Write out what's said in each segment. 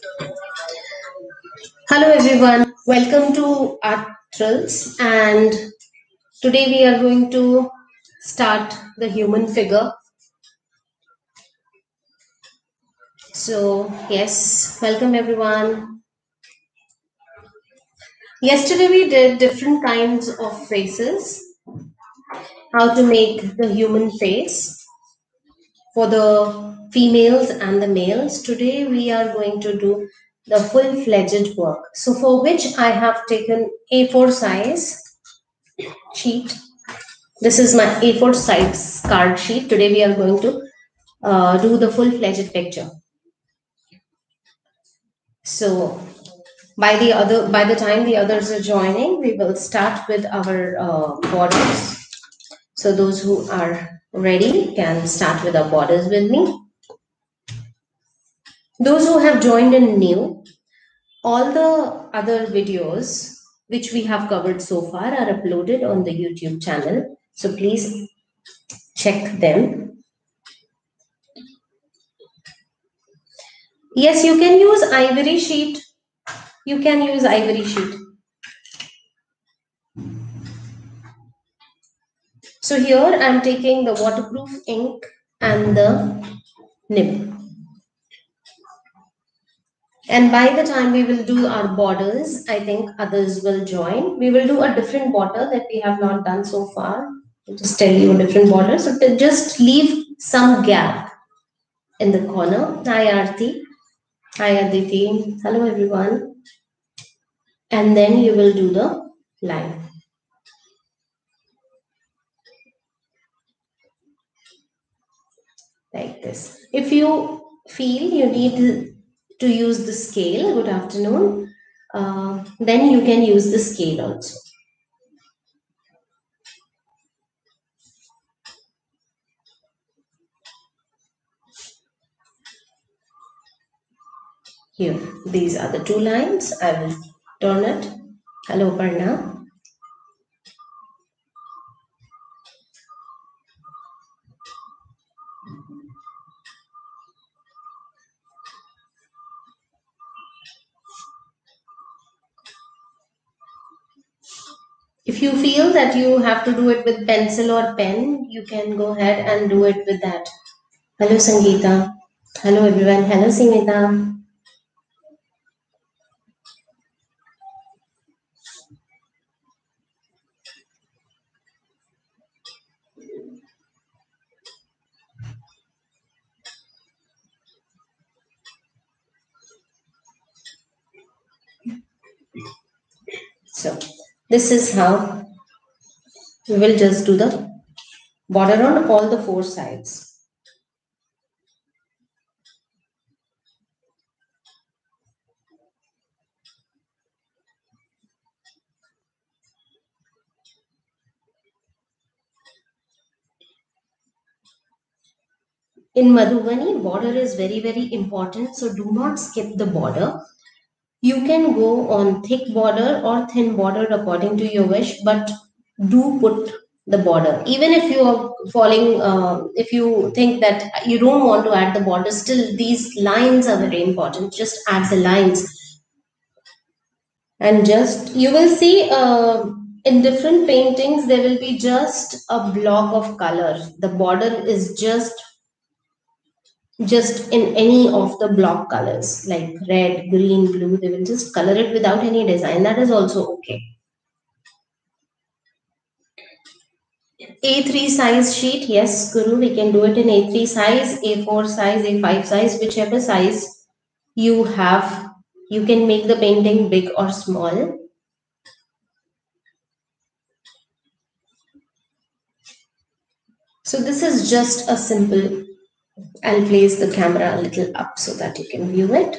Hello everyone, welcome to Art Thrills, and today we are going to start the human figure. So yes, welcome everyone. Yesterday we did different kinds of faces, how to make the human face for the females and the males. Today we are going to do the full-fledged work. So for which I have taken A4 size sheet. This is my A4 size card sheet. Today we are going to do the full-fledged picture. So by the time the others are joining, we will start with our borders. So those who are ready can start with our borders with me. Those who have joined in new, all the other videos which we have covered so far are uploaded on the YouTube channel. So please check them. Yes, you can use ivory sheet. You can use ivory sheet. So here I am taking the waterproof ink and the nib. And by the time we will do our borders, I think others will join. We will do a different border that we have not done so far. I'll just tell you a different border. So to just leave some gap in the corner. Hi Aarti. Hi Aditi. Hello everyone. And then you will do the line. Like this. If you feel you need to use the scale, good afternoon, then you can use the scale also. Here, these are the two lines. I will turn it. Hello, Parna. If you feel that you have to do it with pencil or pen, you can go ahead and do it with that. Hello, Sangeeta. Hello, everyone. Hello, Simita. So, this is how we will just do the border on all the four sides. In Madhubani, border is very, very important. So do not skip the border. You can go on thick border or thin border according to your wish, but do put the border. Even if you are falling, if you think that you don't want to add the border, still these lines are very important. Just add the lines. And just, you will see in different paintings, there will be just a block of color. The border is just in any of the block colors like red, green, blue. They will just color it without any design. That is also okay. A3 size sheet, yes, Guru, we can do it in A3 size, A4 size, A5 size, whichever size you have. You can make the painting big or small. So this is just a simple, I'll place the camera a little up so that you can view it.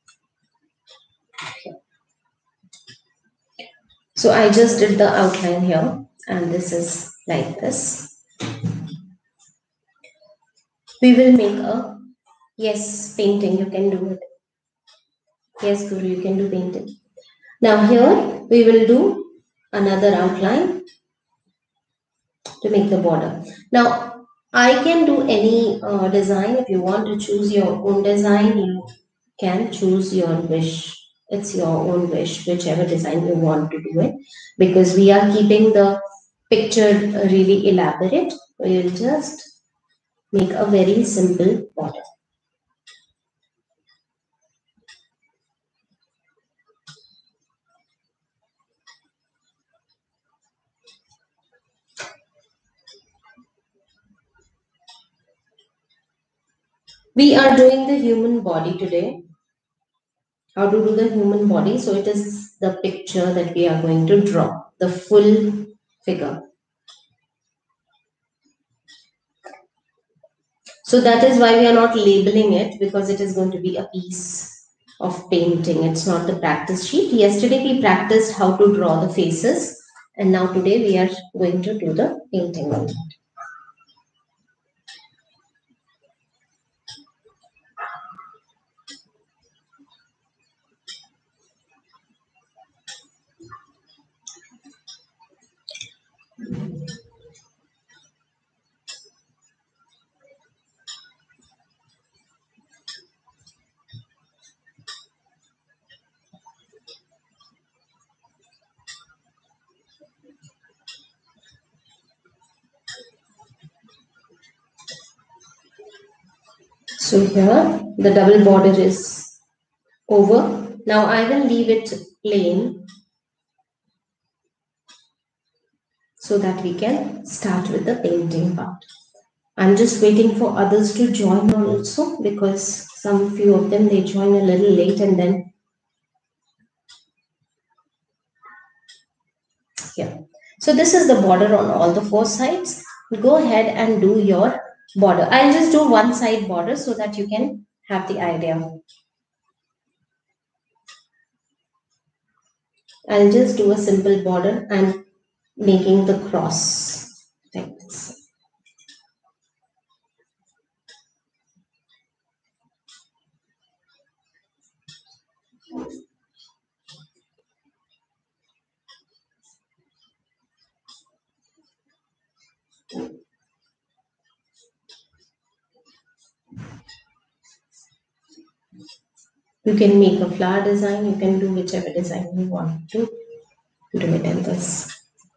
So I just did the outline here, and this is like this. We will make a, yes, painting, you can do it. Yes, Guru, you can do painting. Now here we will do another outline to make the border. Now I can do any design. If you want to choose your own design, you can choose your wish. It's your own wish, whichever design you want to do it. Because we are keeping the picture really elaborate, we'll just make a very simple border. We are doing the human body today. How to do the human body? So it is the picture that we are going to draw, the full figure. So that is why we are not labeling it, because it is going to be a piece of painting. It's not the practice sheet. Yesterday we practiced how to draw the faces, and now today we are going to do the painting. So here the double border is over. Now I will leave it plain so that we can start with the painting part. I'm just waiting for others to join also, because some few of them they join a little late, and then here. So this is the border on all the four sides. Go ahead and do your border. I'll just do one side border so that you can have the idea. I'll just do a simple border and making the cross. Thanks. You can make a flower design, you can do whichever design you want to do it in this.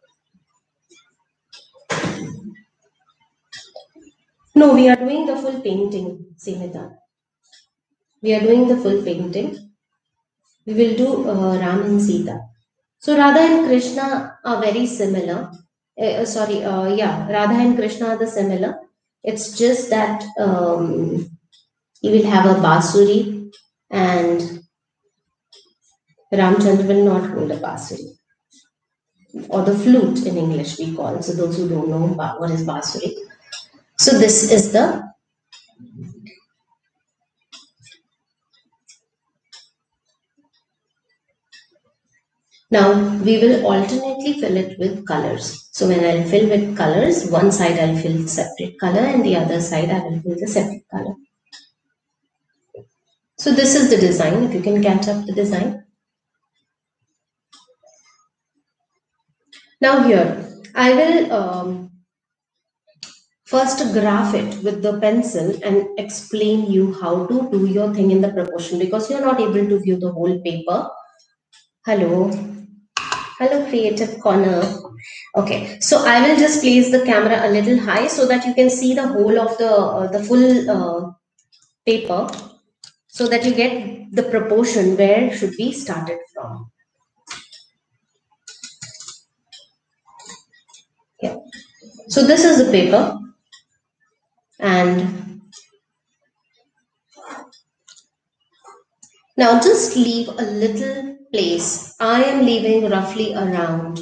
No, we are doing the full painting, Simita. We are doing the full painting. We will do Ram and Sita. So Radha and Krishna are very similar. Radha and Krishna are the similar. It's just that you will have a basuri, and Ramchandra will not hold a basuri, or the flute in English we call. So those who don't know what is basuri. So this is the. Now we will alternately fill it with colors. So when I'll fill with colors, one side I'll fill separate color and the other side I will fill the separate color. So this is the design, if you can catch up the design. Now here, I will first graph it with the pencil and explain you how to do your thing in the proportion, because you're not able to view the whole paper. Hello. Hello, creative corner. Okay, so I will just place the camera a little high so that you can see the whole of the full paper, so that you get the proportion where should be started from. Yeah. So this is the paper, and now just leave a little place. I am leaving roughly around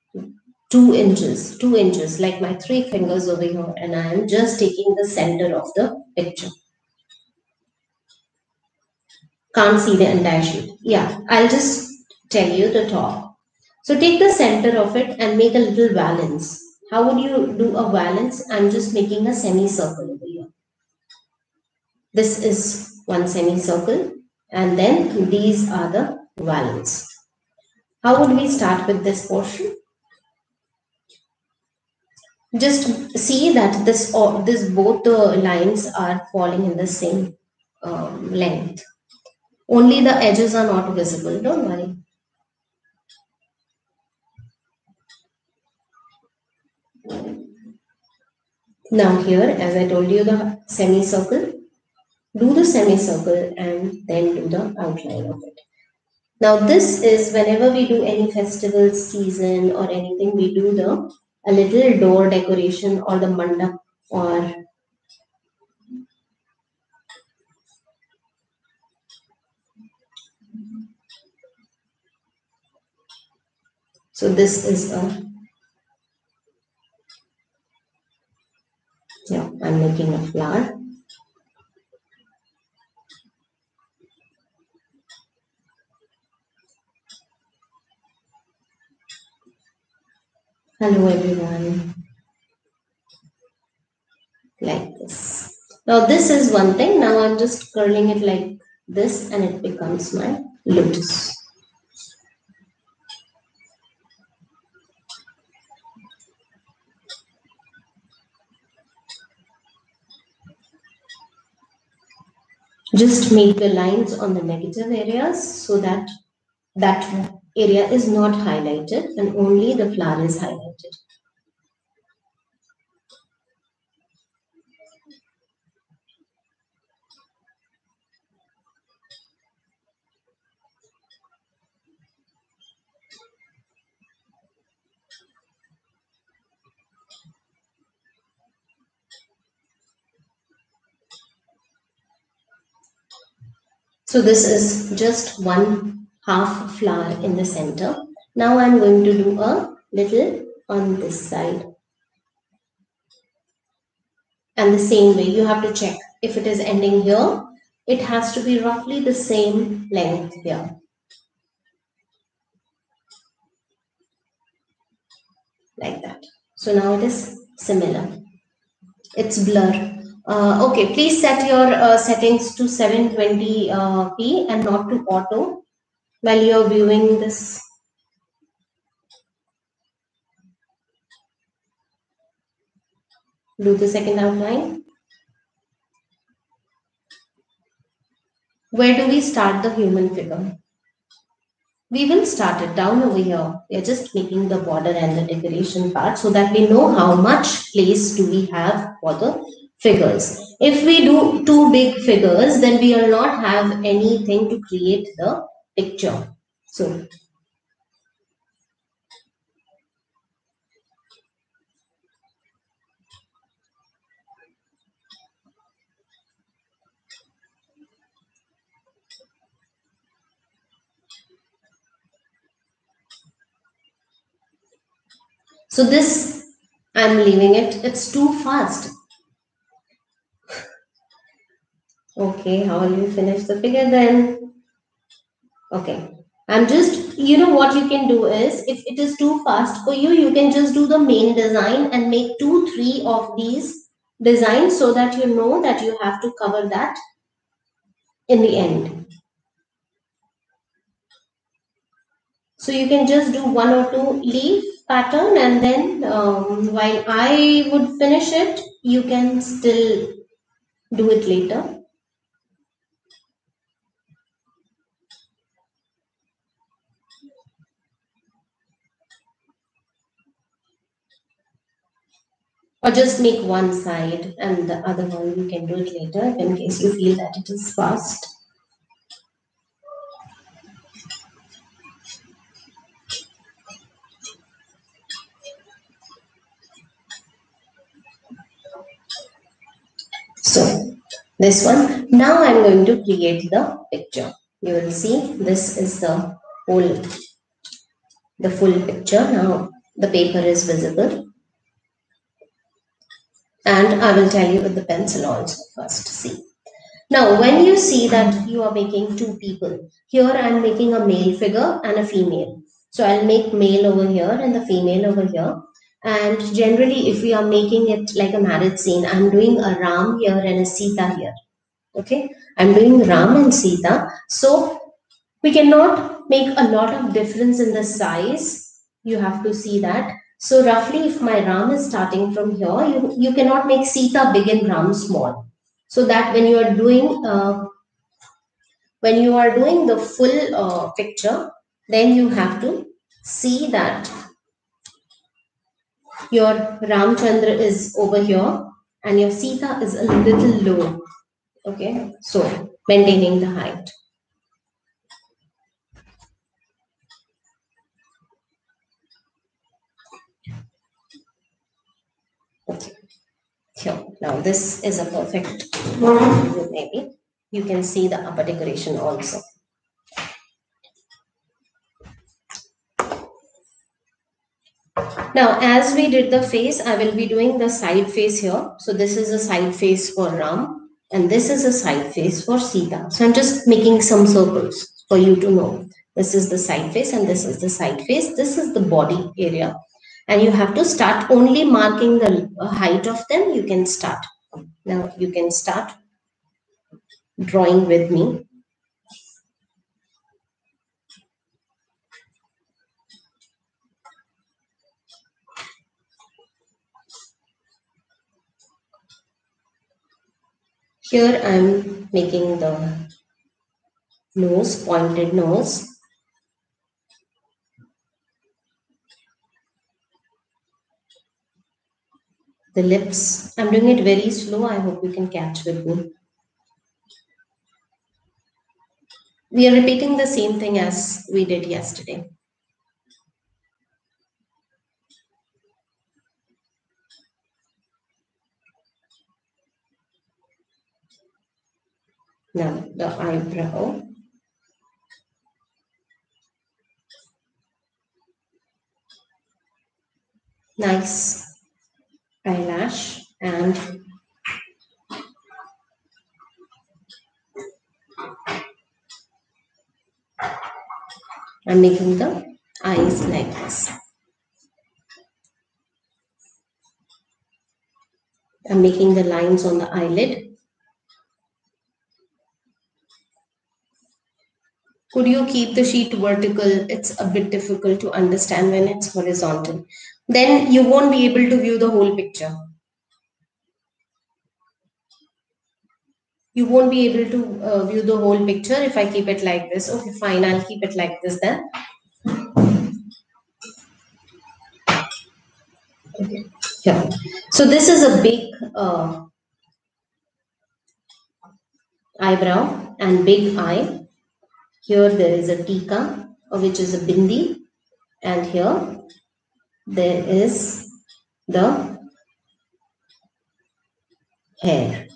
2 inches, like my 3 fingers over here, and I am just taking the center of the picture. Can't see the entire sheet. Yeah, I'll just tell you the top. So take the center of it and make a little valance. How would you do a valance? I'm just making a semicircle over here. This is one semicircle, and then these are the valance. How would we start with this portion? Just see that this both the lines are falling in the same length. Only the edges are not visible, don't worry. Now here, as I told you, the semicircle, do the semicircle and then do the outline of it. Now this is whenever we do any festival season or anything, we do a little door decoration or the mandap or so this is a, yeah, I'm making a flower. Hello everyone, like this. Now this is one thing. Now I'm just curling it like this and it becomes my lotus. Just make the lines on the negative areas so that that area is not highlighted and only the flower is highlighted. So this is just one half flower in the center. Now I'm going to do a little on this side. And the same way, you have to check if it is ending here, it has to be roughly the same length here. Like that. So now it is similar. It's blur. Okay, please set your settings to 720p and not to auto while you're viewing this. Do the second outline. Where do we start the human figure? We will start it down over here. We are just making the border and the decoration part so that we know how much place do we have for the figures. If we do two big figures, then we will not have anything to create the picture. So this, I'm leaving it. It's too fast. Okay, how will you finish the figure then? Okay. I'm just, you know what you can do is, if it is too fast for you, you can just do the main design and make 2, 3 of these designs so that you know that you have to cover that in the end. So you can just do 1 or 2 leaf pattern and then while I would finish it, you can still do it later. Or just make one side and the other one you can do it later in case you feel that it is fast. So this one, now I'm going to create the picture. You will see this is the full picture. Now the paper is visible. And I will tell you with the pencil also first. See. Now, when you see that you are making two people, here I am making a male figure and a female. So I'll make male over here and the female over here. And generally, if we are making it like a marriage scene, I'm doing a Ram here and a Sita here. Okay, I'm doing Ram and Sita. So we cannot make a lot of difference in the size. You have to see that. So roughly if my Ram is starting from here, you cannot make Sita big and Ram small. So that when you are doing when you are doing the full picture, then you have to see that your Ramchandra is over here and your Sita is a little low. Okay, so maintaining the height. Okay, here. Now this is a perfect view, maybe. You can see the upper decoration also. Now, as we did the face, I will be doing the side face here. So this is a side face for Ram and this is a side face for Sita. So I'm just making some circles for you to know. This is the side face and this is the side face. This is the body area. And you have to start only marking the height of them. You can start. Now you can start drawing with me. Here I'm making the nose, pointed nose. The lips, I'm doing it very slow. I hope you can catch with me. We are repeating the same thing as we did yesterday. Now the eyebrow. Nice eyelash and I'm making the eyes like this. I'm making the lines on the eyelid. Could you keep the sheet vertical? It's a bit difficult to understand when it's horizontal. Then you won't be able to view the whole picture. You won't be able to view the whole picture if I keep it like this. Okay, fine, I'll keep it like this then. Okay. Yeah. So this is a big eyebrow and big eye. Here there is a tika, which is a bindi, and here there is the hair.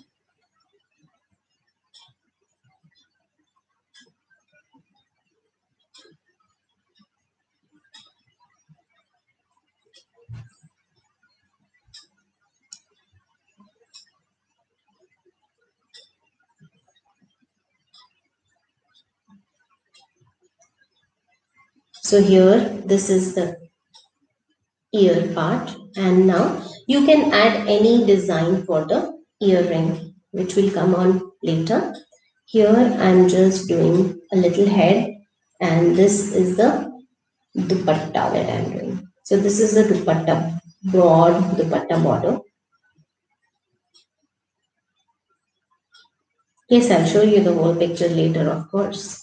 So here this is the ear part, and now you can add any design for the earring, which will come on later. Here I'm just doing a little head, and this is the dupatta that I'm doing. So this is the dupatta, broad dupatta border. Yes, I'll show you the whole picture later, of course.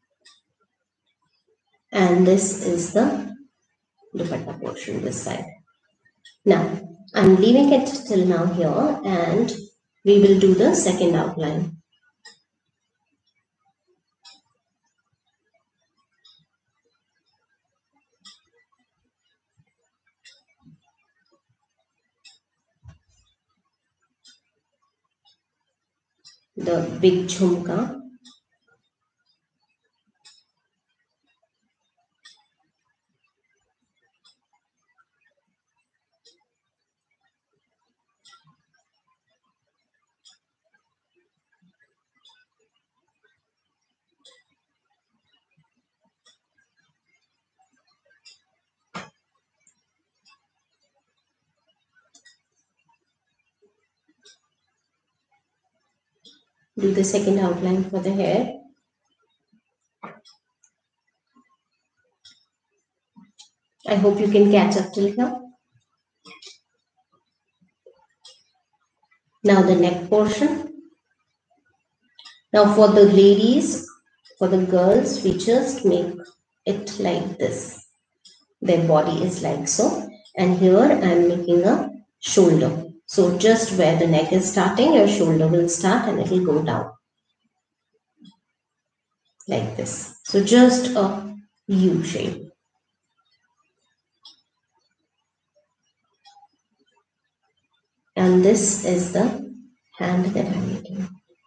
And this is the dupatta portion this side. Now, I'm leaving it till now here and we will do the second outline. The big jhumka. Do the second outline for the hair. I hope you can catch up till here. Now the neck portion. Now for the ladies, For the girls, we just make it like this. Their body is like so. And here I am making a shoulder. So just where the neck is starting, your shoulder will start and it will go down like this. So just a U shape. And this is the hand that I'm making.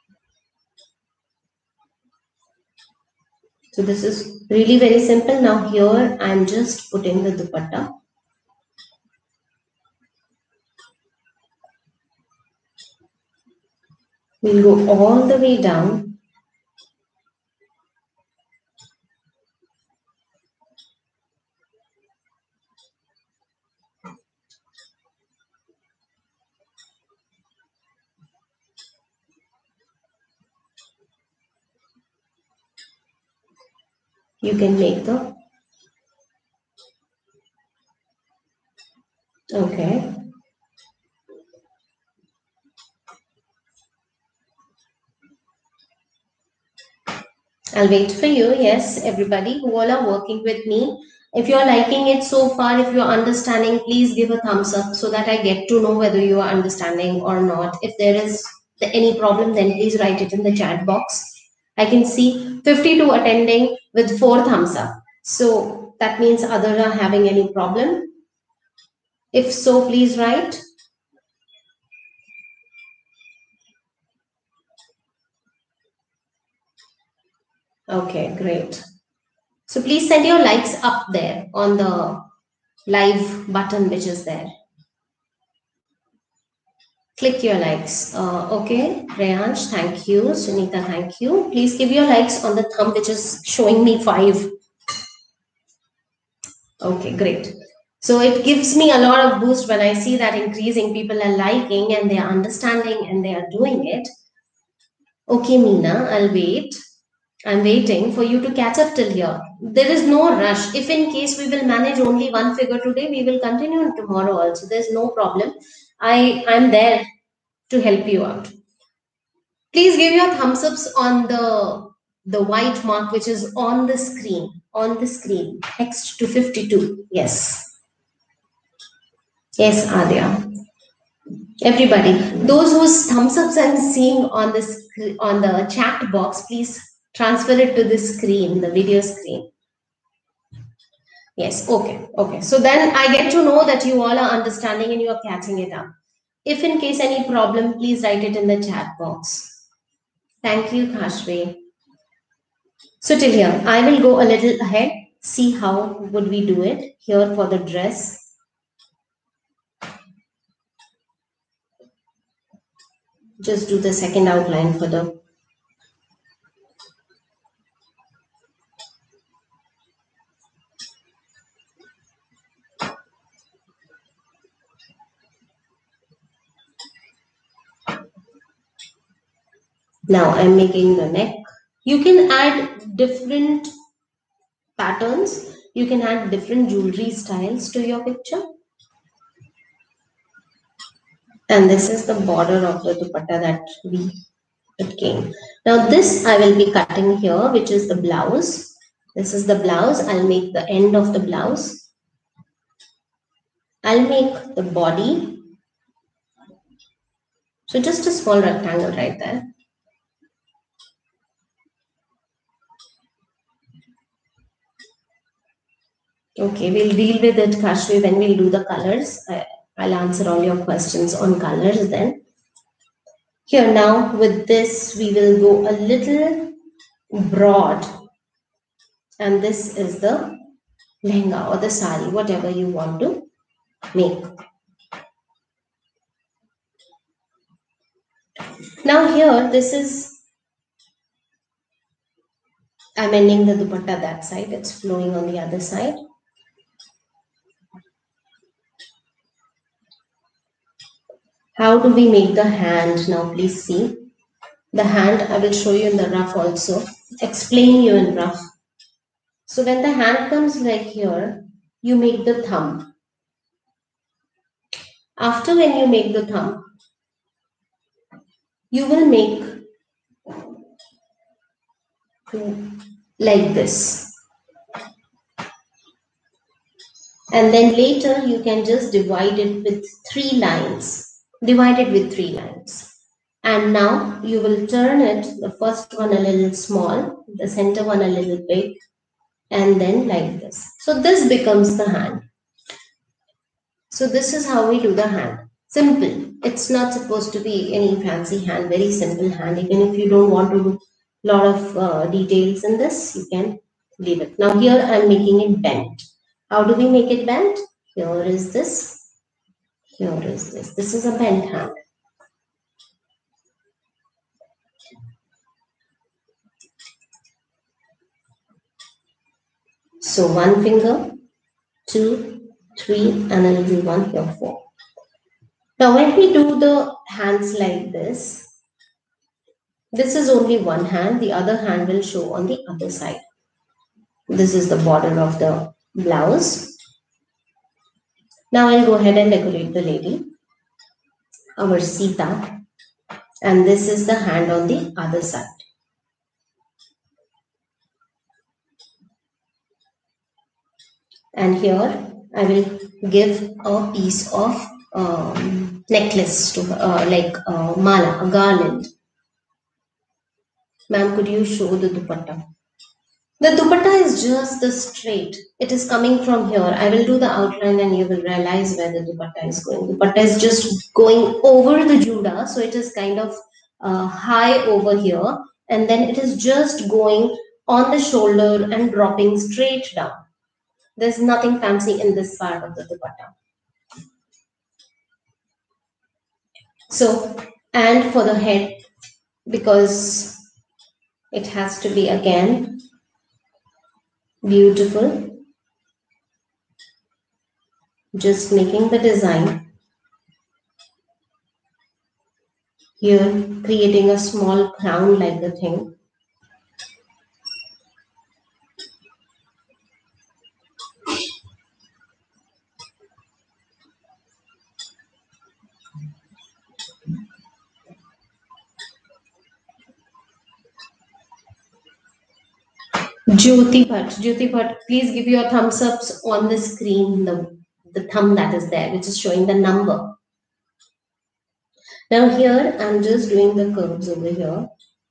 So this is really very simple. Now here I'm just putting the dupatta. We'll go all the way down. You can make the, okay. I'll wait for you. Yes, everybody who all are working with me. If you're liking it so far, if you're understanding, please give a thumbs up so that I get to know whether you are understanding or not. If there is any problem, then please write it in the chat box. I can see 52 attending with 4 thumbs up. So that means others are having any problem. If so, please write. Okay, great. So please send your likes up there on the live button which is there. Click your likes. Okay, Rehansh, thank you. Sunita, thank you. Please give your likes on the thumb which is showing me 5. Okay, great. So it gives me a lot of boost when I see that increasing. People are liking and they are understanding and they are doing it. Okay, Meena, I'll wait. I'm waiting for you to catch up till here. There is no rush. If in case we will manage only one figure today, we will continue tomorrow also. There's no problem. I'm there to help you out. Please give your thumbs ups on the white mark which is on the screen. On the screen. Next to 52. Yes. Yes, Adya. Everybody, those whose thumbs ups I'm seeing on on the chat box, please transfer it to the screen, the video screen. Yes, okay, okay. So then I get to know that you all are understanding and you are catching it up. If in case any problem, please write it in the chat box. Thank you, Kashvi. So till here, I will go a little ahead, see how would we do it here for the dress. Just do the second outline for the now I'm making the neck. You can add different patterns. You can add different jewelry styles to your picture. And this is the border of the dupatta that it came. Now this I will be cutting here, which is the blouse. This is the blouse. I'll make the end of the blouse. I'll make the body. So just a small rectangle right there. Okay, we'll deal with it, Kashvi, when we'll do the colors. I'll answer all your questions on colors then. Here now, with this, we will go a little broad. And this is the lehenga or the sari, whatever you want to make. Now here, this is, I'm ending the dupatta that side. It's flowing on the other side. How do we make the hand? Now please see. The hand, I will show you in the rough also. Explain you in rough. So when the hand comes like here, you make the thumb. After when you make the thumb, you will make like this. And then later you can just divide it with 3 lines. Divide it with 3 lines. And now you will turn it, the first one a little small, the center one a little big, and then like this. So this becomes the hand. So this is how we do the hand. Simple. It's not supposed to be any fancy hand, very simple hand. Even if you don't want to do a lot of details in this, you can leave it. Now here I'm making it bent. How do we make it bent? Here is this. Here is this. This is a bent hand. So 1 finger, 2, 3, and a little one here, 4. Now when we do the hands like this is only one hand, the other hand will show on the other side. This is the border of the blouse. Now I'll go ahead and decorate the lady, our Sita, and this is the hand on the other side. And here I will give a piece of necklace to her, like mala, a garland. Ma'am, could you show the dupatta? The dupatta is just the straight. It is coming from here. I will do the outline and you will realize where the dupatta is going. Dupatta is just going over the juda, so it is kind of high over here, and then it is just going on the shoulder and dropping straight down. There's nothing fancy in this part of the dupatta. So, and for the head, because it has to be again beautiful, just making the design here, creating a small crown like the thing. Jyoti Bhatt, please give your thumbs ups on the screen, the thumb that is there, which is showing the number. Now here, I'm just doing the curves over here.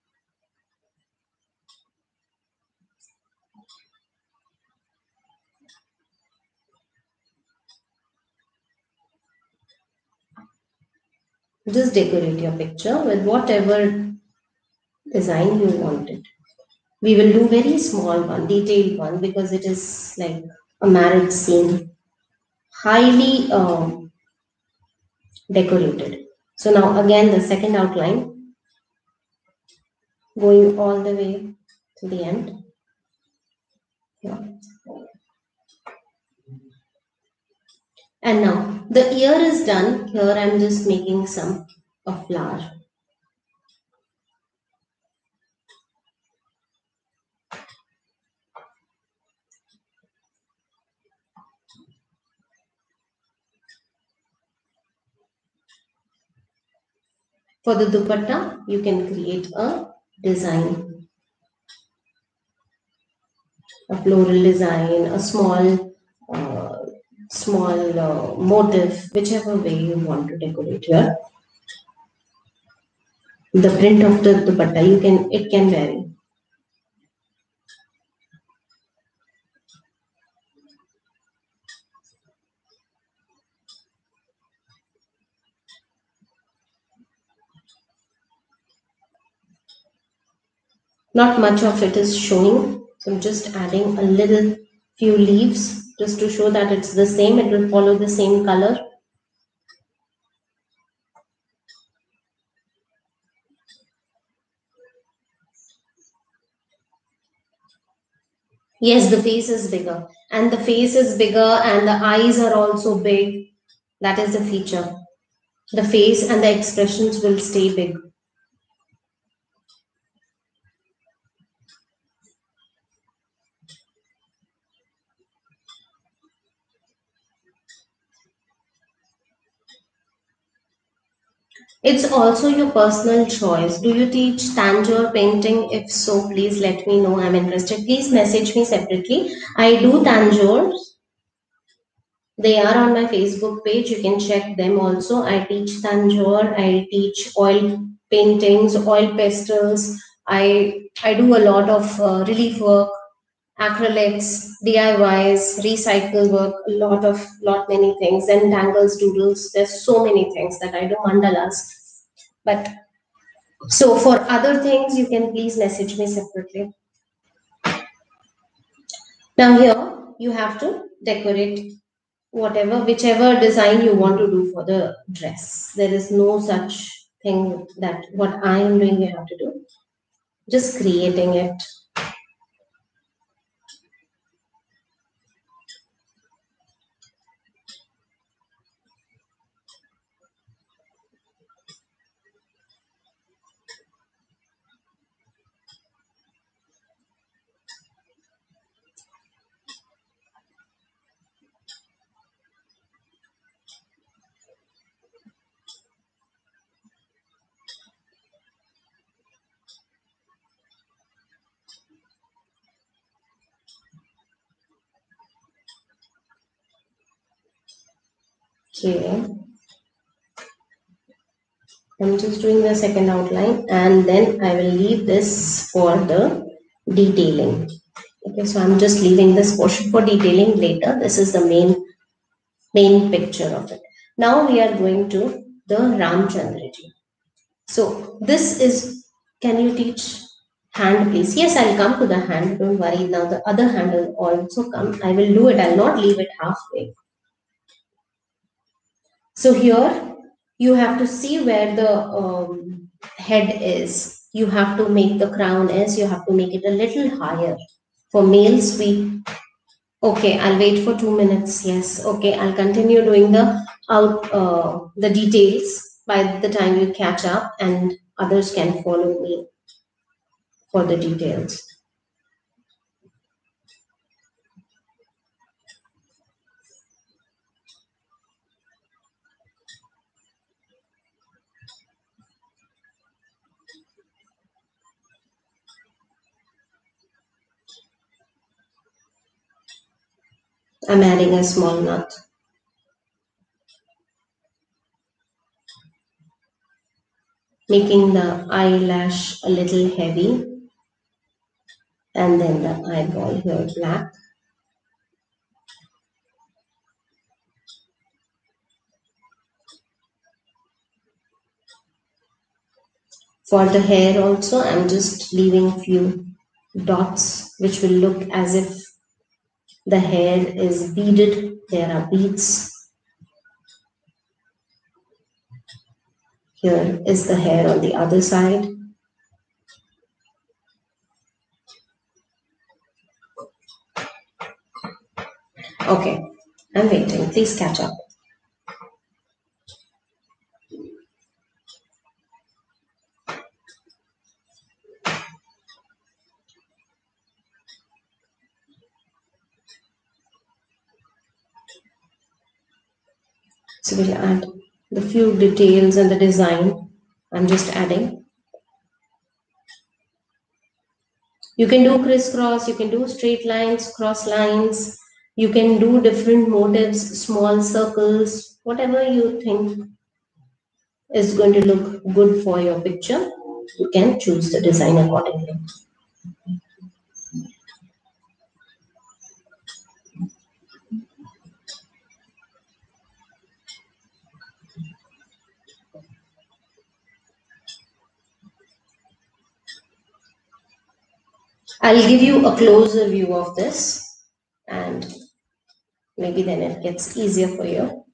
Just decorate your picture with whatever design you wanted. We will do very small one, detailed one, because it is like a marriage scene, highly decorated. So now again the second outline, going all the way to the end. Yeah. And now the ear is done. Here I'm just making a flower. For the dupatta, you can create a design, a floral design, a uh, small motif, whichever way you want to decorate here. The print of the dupatta, it can vary. Not much of it is showing, so I'm just adding a little few leaves just to show that it's the same. It will follow the same color. Yes, the face is bigger, and the face is bigger, and the eyes are also big. That is the feature. The face and the expressions will stay big. It's also your personal choice. Do you teach tangier painting? If so, please let me know. I'm interested. Please message me separately. I do tangiers. They are on my Facebook page. You can check them also. I teach tanjore. I teach oil paintings, oil pastels. I do a lot of relief work, acrylics, DIYs, recycle work, lot many things. Then dangles, doodles. There's so many things that I do, mandalas. But so for other things, you can please message me separately. Now here you have to decorate whatever, whichever design you want to do for the dress. There is no such thing that what I am doing you have to do. Just creating it. Okay. I'm just doing the second outline and then I will leave this for the detailing. Okay, so I'm just leaving this portion for detailing later. This is the main picture of it. Now we are going to the Ramchandraji. So this is, can you teach hand please? Yes, I'll come to the hand. Don't worry. Now the other hand will also come. I will do it. I'll not leave it halfway. So here you have to see where the head is. You have to make the crown is. You have to make it a little higher. For males, we okay. I'll wait for 2 minutes. Yes. Okay. I'll continue doing the details by the time you catch up, and others can follow me for the details. I'm adding a small nut, making the eyelash a little heavy, and then the eyeball here black. For the hair also, I'm just leaving few dots which will look as if the hair is beaded. There are beads. Here is the hair on the other side. Okay, I'm waiting. Please catch up. So we'll add the few details and the design. I'm just adding. You can do crisscross, you can do straight lines, cross lines, you can do different motifs, small circles, whatever you think is going to look good for your picture. You can choose the design accordingly. I'll give you a closer view of this and maybe then it gets easier for you.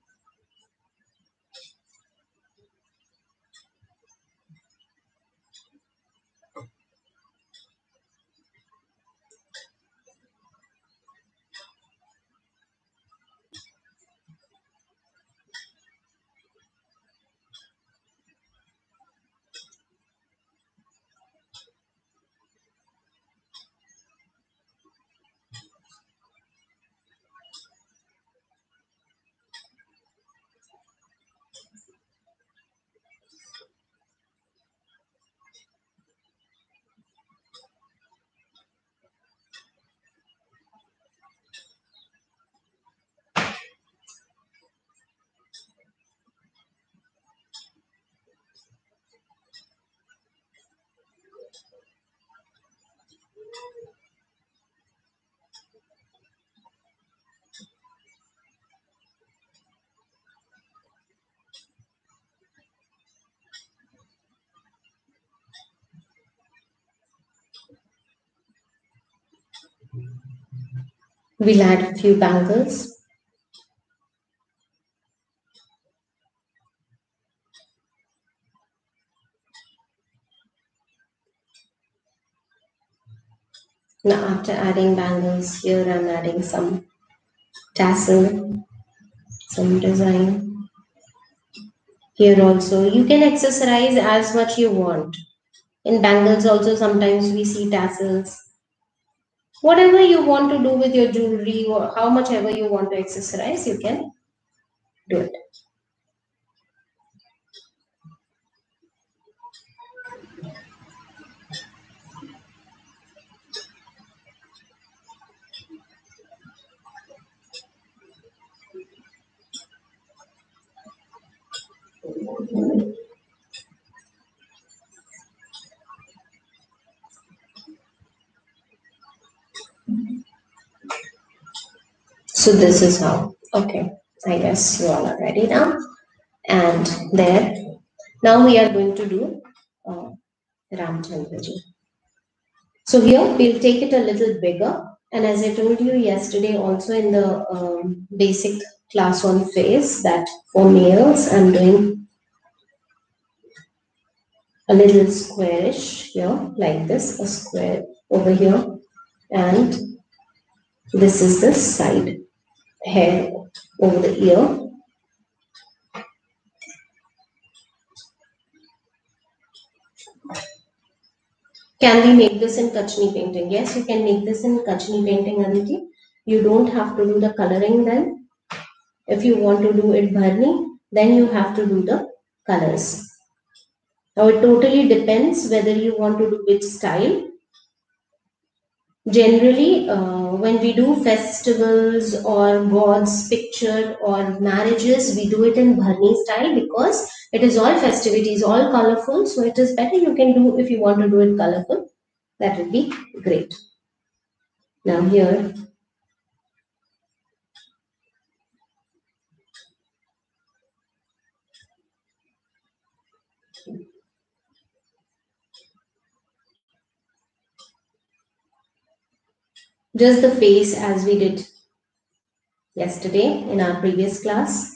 We'll add a few bangles. Now after adding bangles, here I'm adding some tassel, some design. Here also, you can accessorize as much you want. In bangles also sometimes we see tassels. Whatever you want to do with your jewelry or how much ever you want to accessorize, you can do it. So this is how. Okay, I guess you all are ready now. And there, now we are going to do uh, Ramchandraji. So here we'll take it a little bigger. And as I told you yesterday, also in the basic class on face, that for males, I'm doing a little squarish here, like this, a square over here. And this is the side hair over the ear. Can we make this in Kachni painting? Yes, you can make this in Kachni painting, Aditi. You don't have to do the coloring then. If you want to do it Bharni, then you have to do the colors. Now it totally depends whether you want to do which style. Generally, when we do festivals or God's picture or marriages, we do it in Bharni style because it is all festivities, all colorful. So it is better you can do if you want to do it colorful. That would be great. Now here, just the face as we did yesterday in our previous class.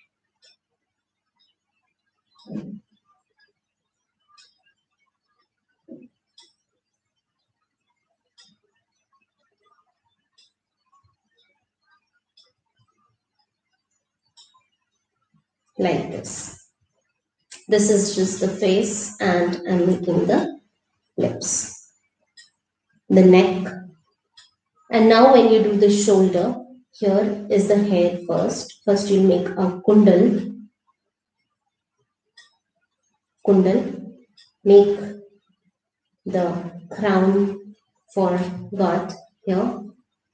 Like this. This is just the face and I'm making the lips, the neck. And now when you do the shoulder, here is the hair first. First you make a kundal, make the crown for God here.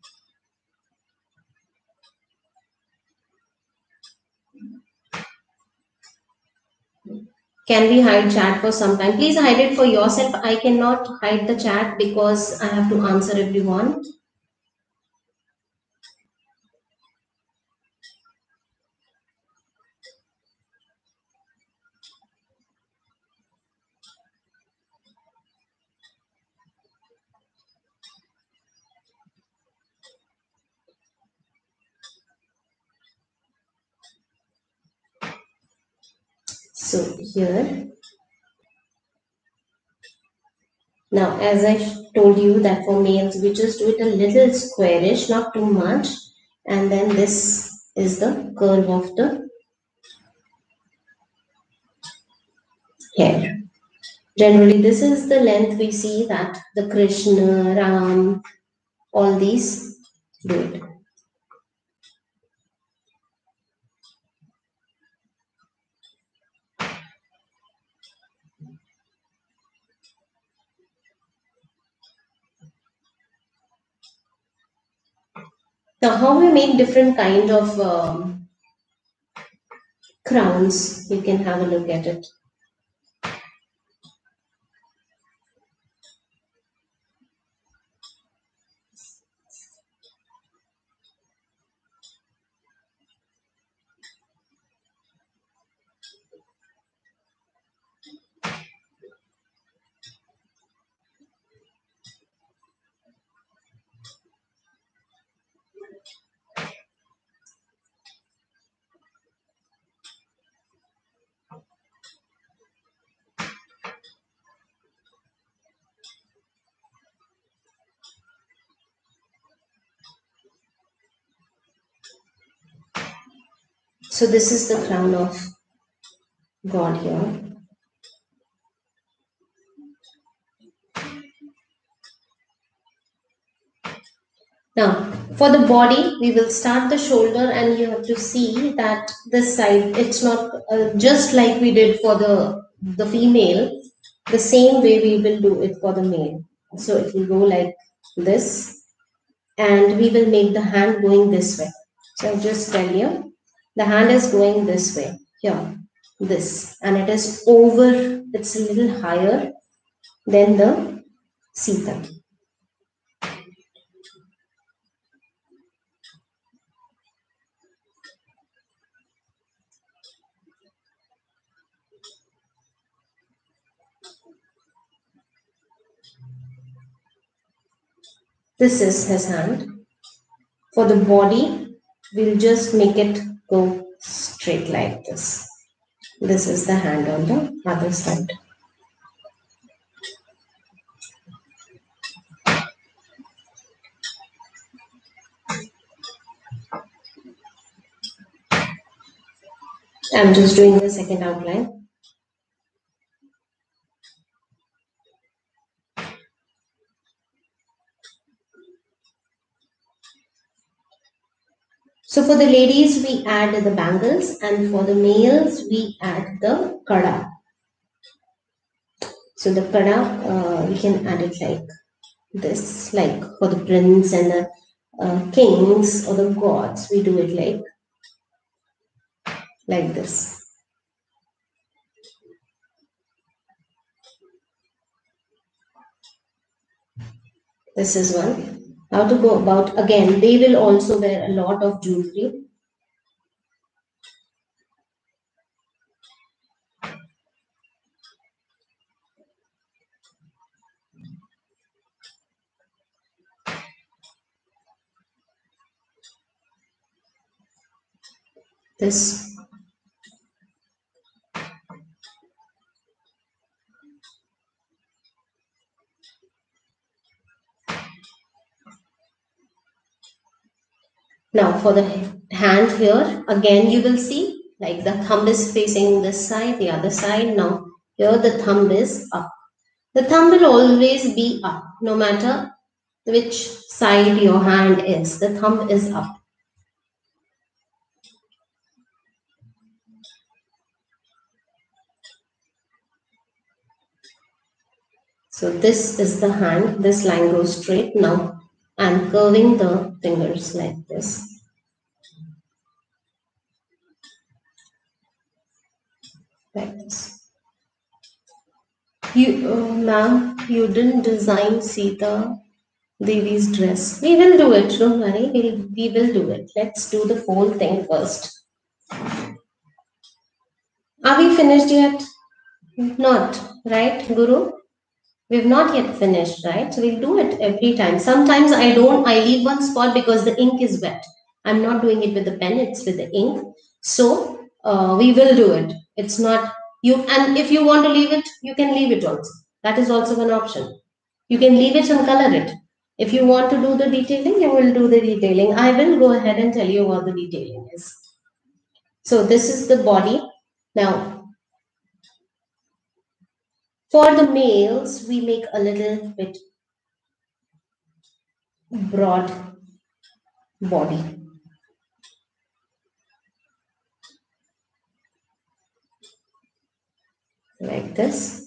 Can we hide chat for some time? Please hide it for yourself. I cannot hide the chat because I have to answer everyone. So here, now as I told you that for males, we just do it a little squarish, not too much. And then this is the curve of the hair. Generally, this is the length we see that the Krishna, Ram, all these do it. Now, how we make different kind of crowns, you can have a look at it. So this is the crown of God here. Now, for the body, we will start the shoulder, and you have to see that this side, it's not just like we did for the female, the same way we will do it for the male. So it will go like this, and we will make the hand going this way. So I'll just tell you, the hand is going this way, here, this, and it is over, it's a little higher than the Sita. This is his hand. For the body, we'll just make it go straight like this. This is the hand on the other side. I'm just doing the second outline. So for the ladies, we add the bangles, and for the males, we add the kada. So the kada, we can add it like this, like for the prince and the kings or the gods, we do it like this. This is one. How to go about, again, they will also wear a lot of jewelry. This. Now for the hand here, again you will see like the thumb is facing this side, the other side. Now here the thumb is up. The thumb will always be up, no matter which side your hand is. The thumb is up. So this is the hand. This line goes straight. Now I'm curving the fingers like this. Like this. Ma'am, you didn't design Sita Devi's dress. We will do it. Don't worry. We will do it. Let's do the whole thing first. Are we finished yet? Not, right, Guru? We've not yet finished, right? So we'll do it every time. Sometimes I leave one spot because the ink is wet. I'm not doing it with the pen, it's with the ink. So we will do it. It's not you, and if you want to leave it, you can leave it also. That is also an option. You can leave it and color it. If you want to do the detailing, you will do the detailing. I will go ahead and tell you what the detailing is. So this is the body. Now, for the males, we make a little bit broad body. Like this.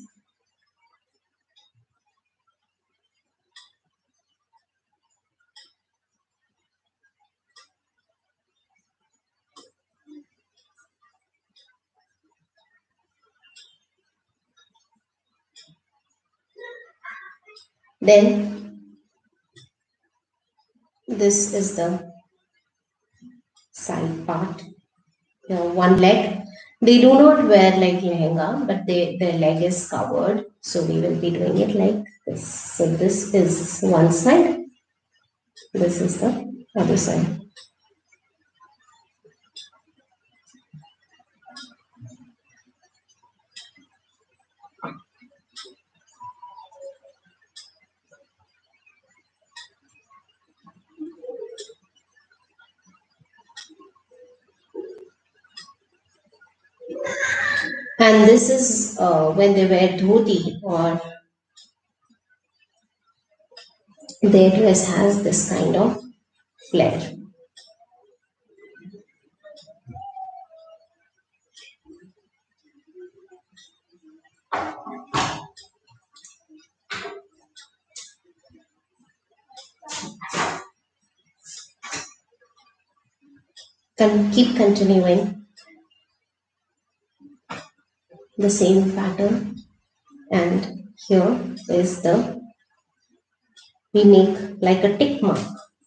Then this is the side part. One leg. They do not wear like lehenga, but their leg is covered. So we will be doing it like this. So this is one side. This is the other side. And this is when they wear dhoti, or their dress has this kind of flare. Keep continuing the same pattern, and here is the, we make like a tick mark.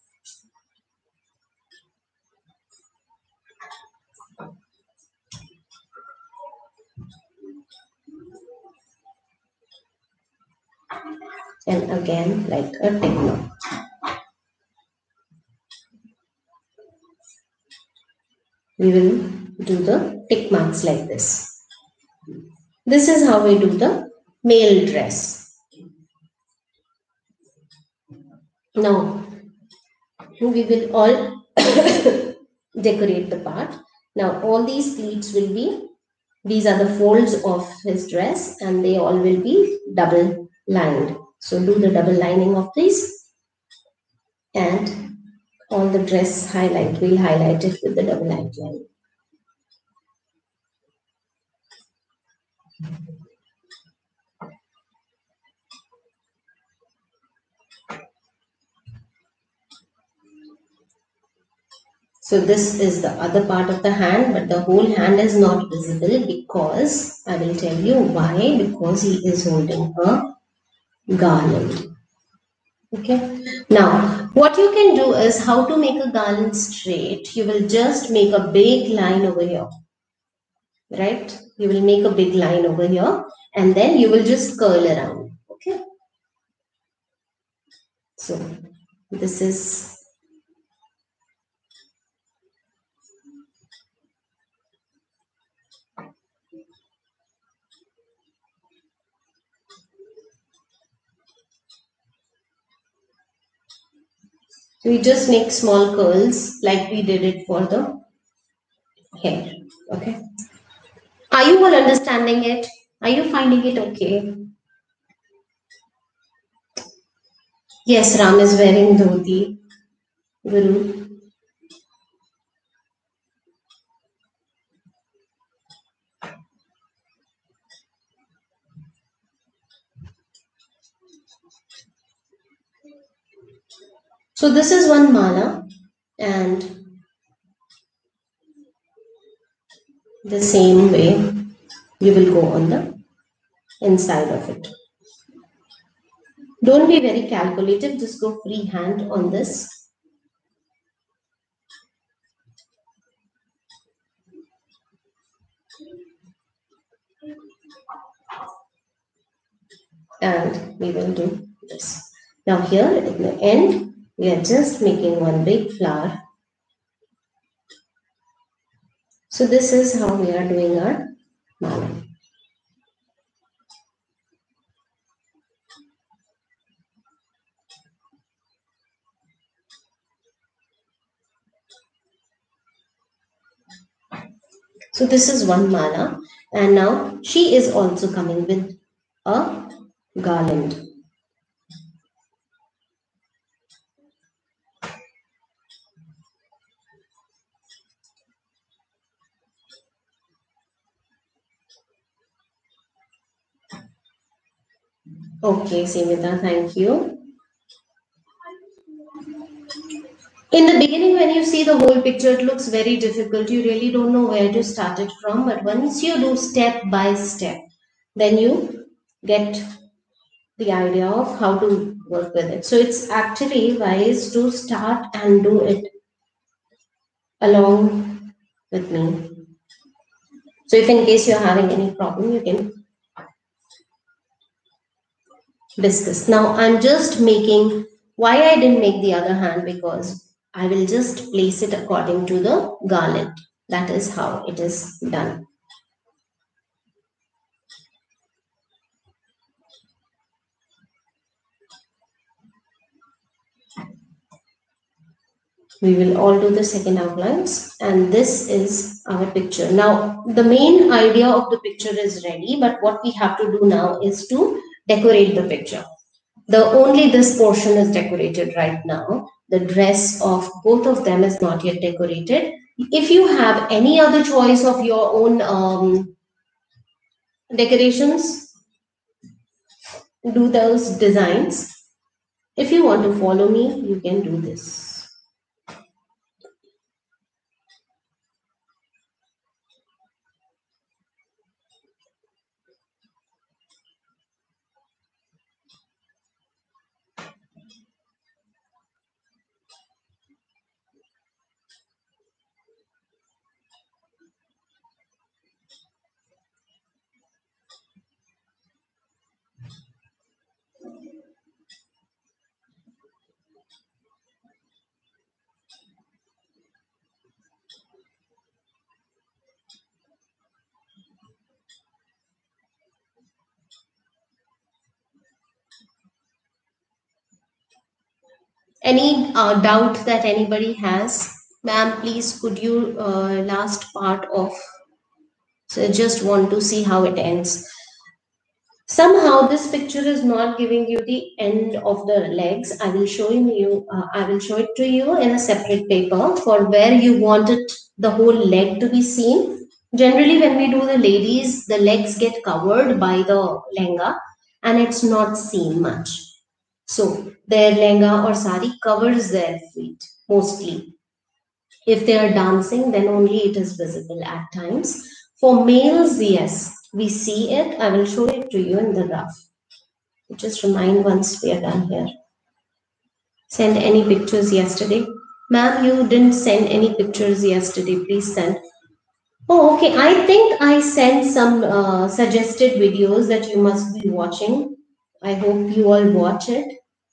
And again like a tick mark. We will do the tick marks like this. This is how we do the male dress. Now we will all decorate the part. Now all these pleats will be, these are the folds of his dress, and they all will be double lined. So do the double lining of these, and on the dress highlight, we'll highlight it with the double outline. So this is the other part of the hand, but the whole hand is not visible, because I will tell you why. Because he is holding a garland. Okay. Now, what you can do is, how to make a garland straight. You will just make a big line over here. Right? You will make a big line over here, and then you will just curl around. Okay. So this is, we just make small curls like we did it for the hair. Okay. Are you all understanding it? Are you finding it okay? Yes, Ram is wearing dhoti. Guru. So this is one mala, and the same way you will go on the inside of it. Don't be very calculative, just go freehand on this. And we will do this. Now here at the end, we are just making one big flower. So this is how we are doing our mala. So this is one mala, and now she is also coming with a garland. Okay, Simita, thank you. In the beginning, when you see the whole picture, it looks very difficult. You really don't know where to start it from. But once you do step by step, then you get the idea of how to work with it. So it's actually wise to start and do it along with me. So if in case you're having any problem, you can discuss. Now I'm just making, why I didn't make the other hand, because I will just place it according to the garland. That is how it is done. We will all do the second outlines, and this is our picture. Now, the main idea of the picture is ready, but what we have to do now is to decorate the picture. The only this portion is decorated right now. The dress of both of them is not yet decorated. If you have any other choice of your own decorations, do those designs. If you want to follow me, you can do this. Any doubt that anybody has? Ma'am, please could you last part of, so just want to see how it ends. Somehow this picture is not giving you the end of the legs. I will show you. I will show it to you in a separate paper for where you want it the whole leg to be seen. Generally, when we do the ladies, the legs get covered by the lenga, and it's not seen much. So their lenga or sari covers their feet mostly. If they are dancing, then only it is visible at times. For males, yes, we see it. I will show it to you in the graph. Just remind once we are done here. Send any pictures yesterday. Ma'am, you didn't send any pictures yesterday. Please send. Oh, okay. I think I sent some suggested videos that you must be watching. I hope you all watch it.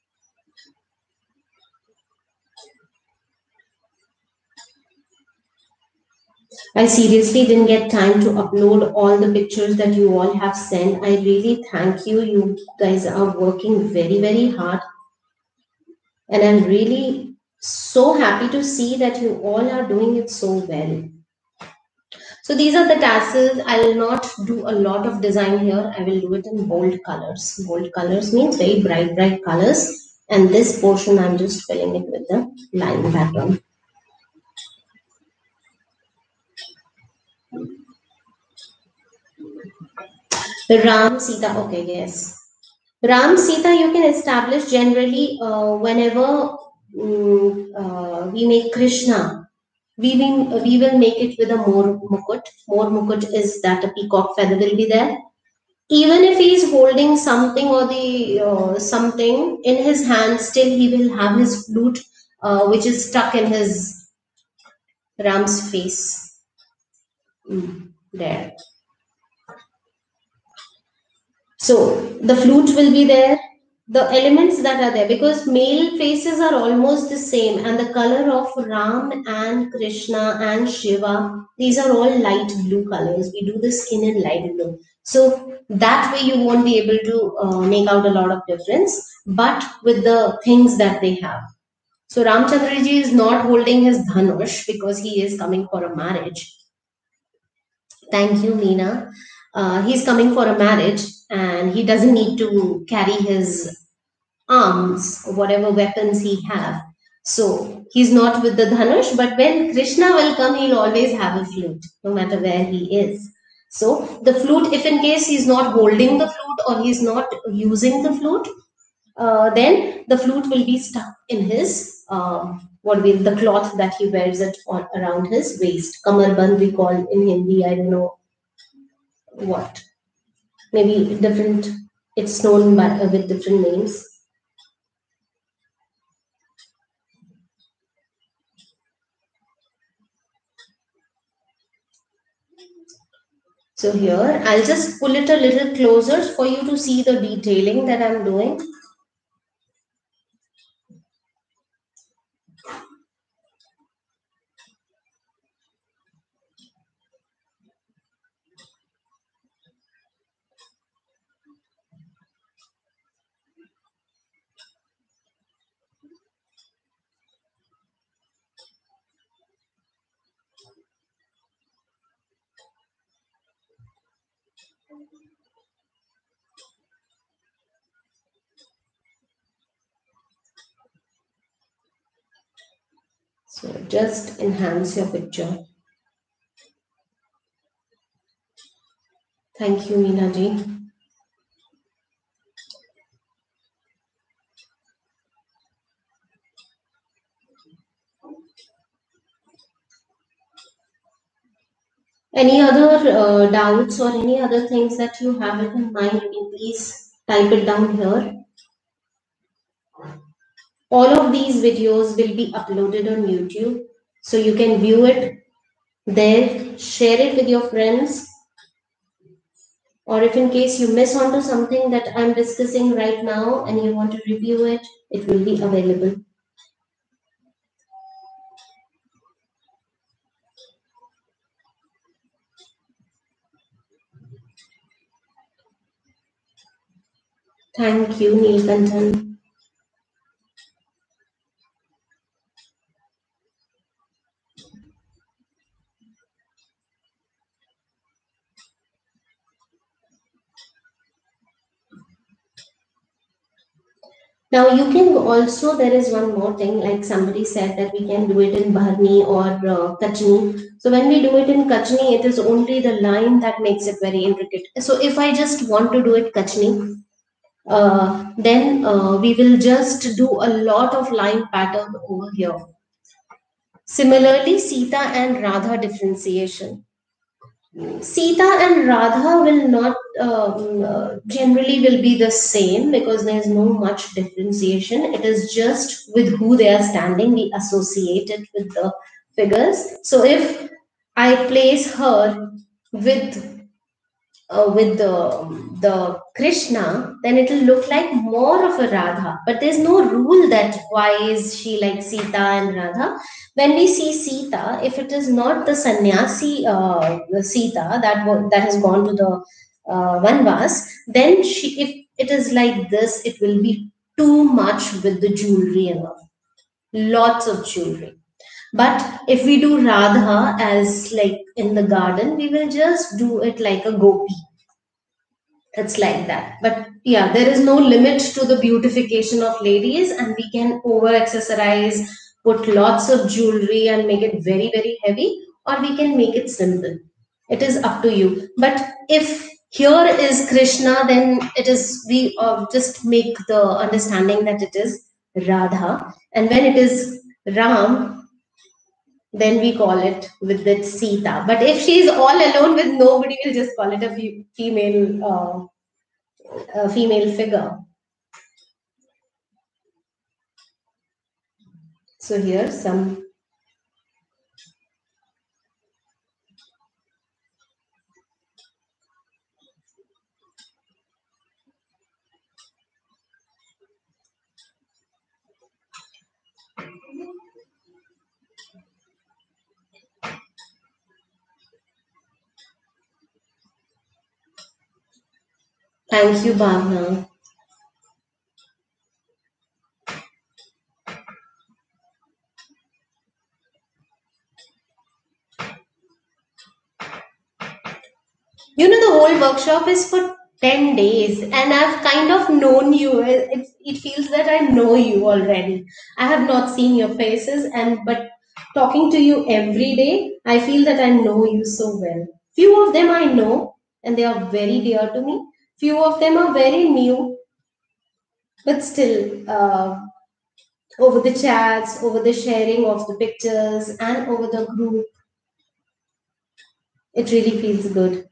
I seriously didn't get time to upload all the pictures that you all have sent. I really thank you. You guys are working very, very hard. And I'm really so happy to see that you all are doing it so well. So these are the tassels. I will not do a lot of design here. I will do it in bold colors. Bold colors means very bright, bright colors. And this portion, I'm just filling it with the line pattern. Ram, Sita, okay, yes. Ram, Sita, you can establish generally whenever we make Krishna, we will make it with a more mukut. More mukut is that a peacock feather will be there. Even if he is holding something or the something in his hand, still he will have his flute, which is stuck in his Ram's face. There. So the flute will be there, the elements that are there, because male faces are almost the same, and the color of Ram and Krishna and Shiva, these are all light blue colors. We do the skin in light blue. So that way you won't be able to make out a lot of difference, but with the things that they have. So Ramchandraji is not holding his dhanush because he is coming for a marriage. Thank you, Meena. He's coming for a marriage and he doesn't need to carry his arms, whatever weapons he have. So he's not with the dhanush, but when Krishna will come, he'll always have a flute, no matter where he is. So the flute, if in case he's not holding the flute or he's not using the flute, then the flute will be stuck in his what will the cloth that he wears it on around his waist. Kamarband we call in Hindi. I don't know what, maybe different, it's known by with different names. So here I'll just pull it a little closer for you to see the detailing that I'm doing. So just enhance your picture. Thank you, Meena ji. Any other doubts or any other things that you have it in mind, you can please type it down here. All of these videos will be uploaded on YouTube, so you can view it there, share it with your friends, or if in case you miss onto something that I'm discussing right now and you want to review it, it will be available. Thank you, Neelkantan. Now you can also, there is one more thing, like somebody said that we can do it in Bharni or Kachni. So when we do it in Kachni, it is only the line that makes it very intricate. So if I just want to do it Kachni, then we will just do a lot of line pattern over here. Similarly, Sita and Radha differentiation. Sita and Radha will not generally will be the same because there is no much differentiation. It is just with who they are standing, we associate it with the figures. So if I place her with the Krishna, then it will look like more of a Radha. But there's no rule that why is she like Sita and Radha. When we see Sita, if it is not the sannyasi the Sita that has gone to the Vanvas, then if it is like this, it will be too much with the jewelry and all. Lots of jewelry. But if we do Radha as like in the garden, we will just do it like a gopi. It's like that. But yeah, there is no limit to the beautification of ladies, and we can over accessorize, put lots of jewelry and make it very, very heavy, or we can make it simple. It is up to you. But if here is Krishna, then it is, we just make the understanding that it is Radha, and when it is Ram, then we call it with that Sita. But if she is all alone with nobody, we'll just call it a female figure. So here some. Thank you, Bhavna. You know, the whole workshop is for 10 days, and I've kind of known you. It feels that I know you already. I have not seen your faces, but talking to you every day, I feel that I know you so well. Few of them I know, and they are very dear to me. Few of them are very new, but still, over the chats, over the sharing of the pictures, and over the group, it really feels good.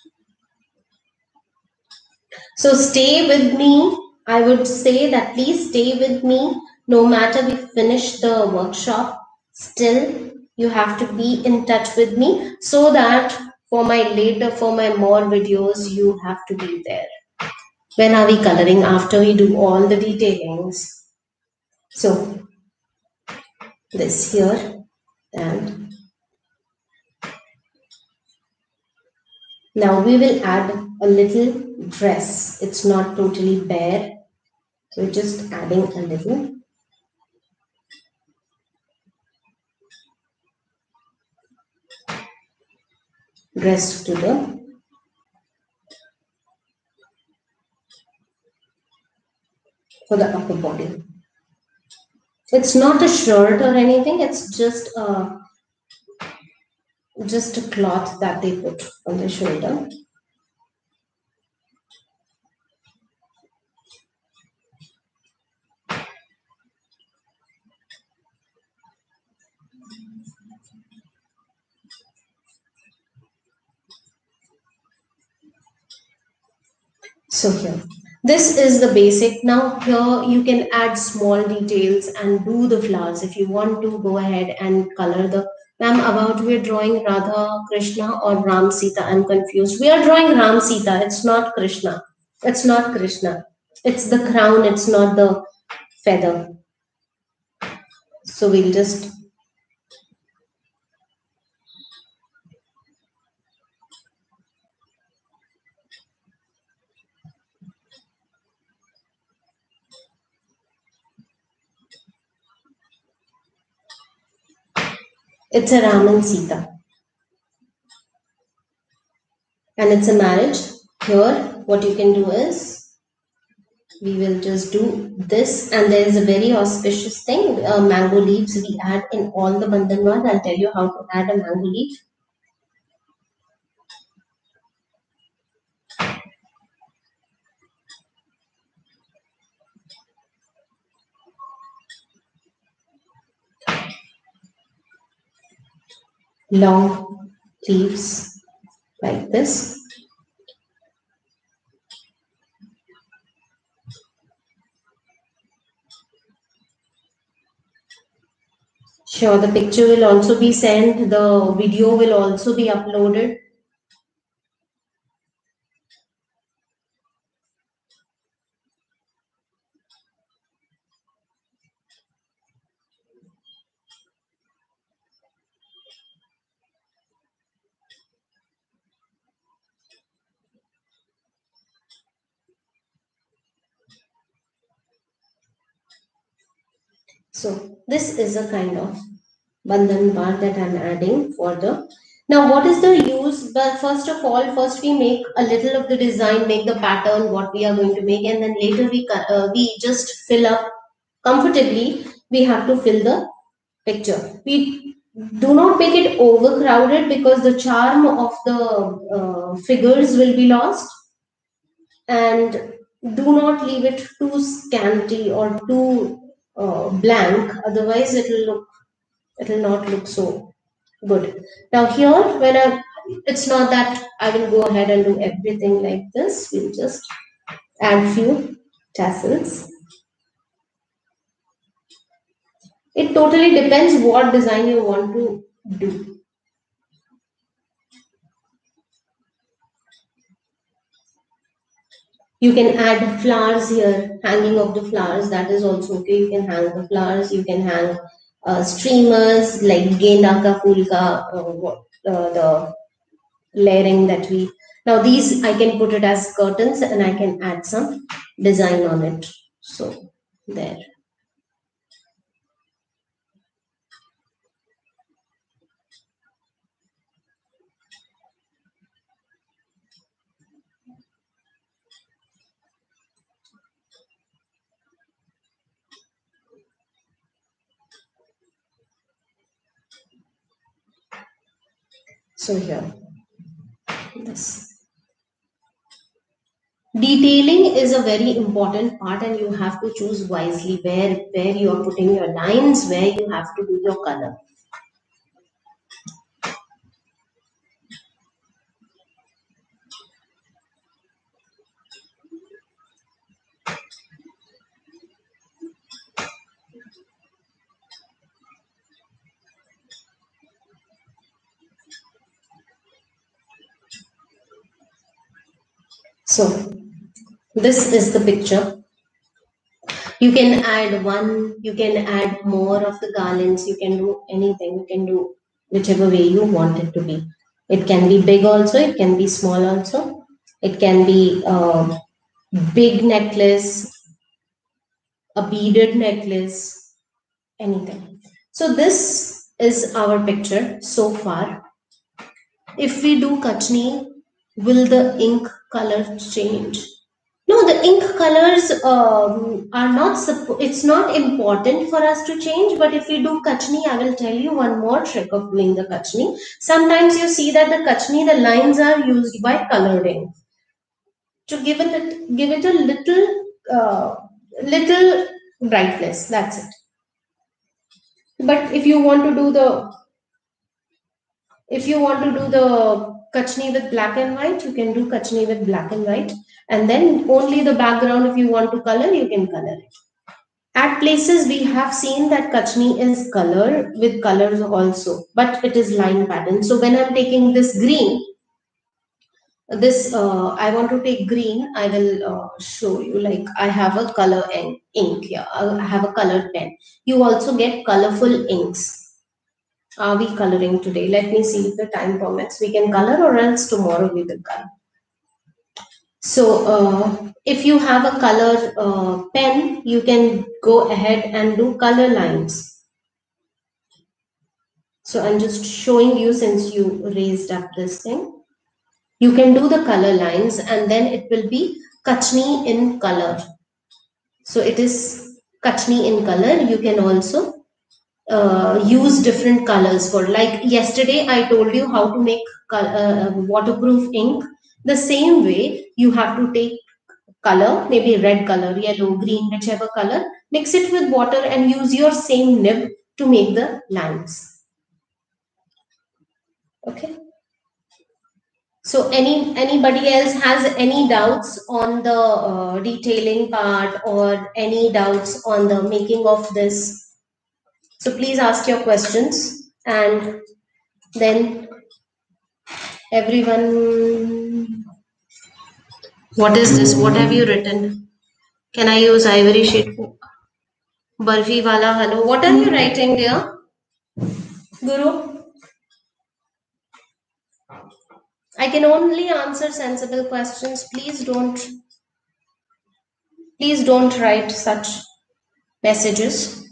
So stay with me. I would say that please stay with me no matter we finish the workshop. Still, you have to be in touch with me so that for my more videos, you have to be there. When are we coloring? After we do all the detailings. So this here, and now we will add a little dress. It's not totally bare. So just adding a little. Dress to the for the upper body. It's not a shirt or anything. It's just a cloth that they put on the shoulder. So here, this is the basic. Now here you can add small details and do the flowers. If you want to go ahead and color the, ma'am, about we're drawing Radha, Krishna or Ram Sita. I'm confused. We are drawing Ram Sita. It's not Krishna. It's not Krishna. It's the crown. It's not the feather. So we'll just, it's a Ram and Sita. And it's a marriage. Here, what you can do is, we will just do this, and there is a very auspicious thing, mango leaves we add in all the bandhanwas. I'll tell you how to add a mango leaf. Long leaves like this. Sure, the picture will also be sent, the video will also be uploaded. So this is a kind of bandhan bar that I'm adding for the. Now what is the use? But first of all, first we make a little of the design, make the pattern, what we are going to make, and then later we just fill up comfortably. We have to fill the picture. We do not make it overcrowded because the charm of the figures will be lost, and do not leave it too scanty or too blank, otherwise it will not look so good. Now here, it's not that I will go ahead and do everything like this. We'll just add few tassels. It totally depends what design you want to do. You can add flowers here, hanging of the flowers, that is also okay. You can hang the flowers, you can hang streamers like genda ka phool ka, the layering that we, now these I can put it as curtains and I can add some design on it. So there. So here, this. Detailing is a very important part and you have to choose wisely where you are putting your lines, where you have to do your color. So this is the picture. You can add one, you can add more of the garlands, you can do anything, you can do whichever way you want it to be. It can be big also, it can be small also. It can be a big necklace, a beaded necklace, anything. So this is our picture so far. If we do Kachni, will the ink color change? No, the ink colors are not, it's not important for us to change, but if we do kachni, I will tell you one more trick of doing the kachni. Sometimes you see that the kachni, the lines are used by coloring to give it a little brightness. That's it. But if you want to do the kachni with black and white, you can do kachni with black and white, and then only the background, if you want to color, you can color it. At places we have seen that kachni is color with colors also, but it is line pattern. So when I'm taking this green, I want to take green, I will show you, like I have a color ink here, I have a colored pen. You also get colorful inks. Are we coloring today? Let me see if the time permits. We can color, or else tomorrow we will color. So if you have a color pen, you can go ahead and do color lines. So I'm just showing you, since you raised up this thing. You can do the color lines, and then it will be kachni in color. So it is kachni in color. You can also use different colors for, like yesterday I told you how to make waterproof ink. The same way you have to take color, maybe red color, yellow, green, whichever color, mix it with water and use your same nib to make the lines. Okay. So anybody else has any doubts on the detailing part, or any doubts on the making of this? So please ask your questions, and then everyone. What is this? What have you written? Can I use ivory sheet? Barfi wala hello. What are you writing, dear? Guru? I can only answer sensible questions. Please don't write such messages.